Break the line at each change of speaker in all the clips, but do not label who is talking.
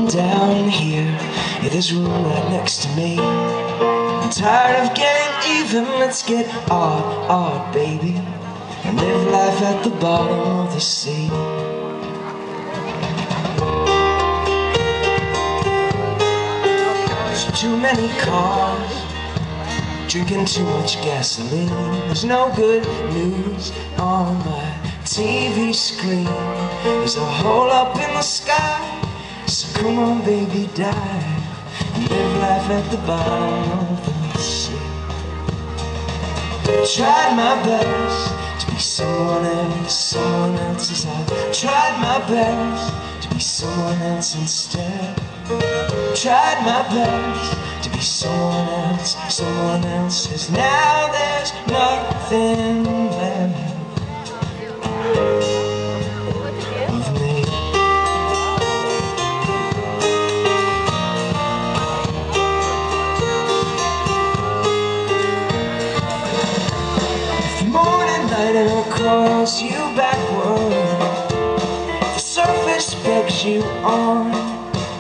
down here in this room right next to me. I'm tired of getting even, let's get odd, baby, and live life at the bottom of the sea. There's too many cars, drinking too much gasoline. There's no good news on my TV screen. There's a hole up in the sky, so come on baby, dive and live life at the bottom of the sea. Tried my best to be someone else as I tried my best to be someone else instead. Tried my best to be someone else as now there's nothing left of me. If the morning light calls you backward, the surface begs you on.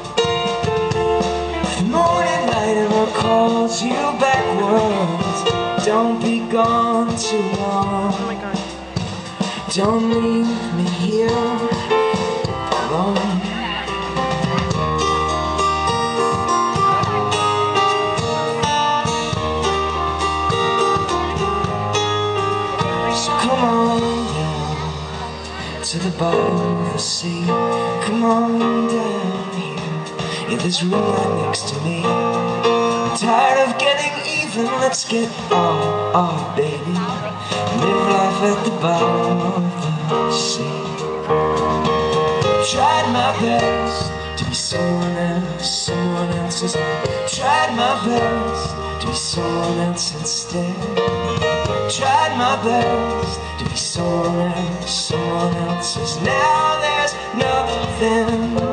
Calls you backwards, don't be gone too long. Oh my God. Don't leave me here alone. So come on down to the bottom of the sea. Come on down here in this room right next to me. Tired of getting even, let's get odd, baby, live life at the bottom of the sea. Tried my best to be someone else as I tried my best to be someone else instead. Tried my best to be someone else as now there's nothing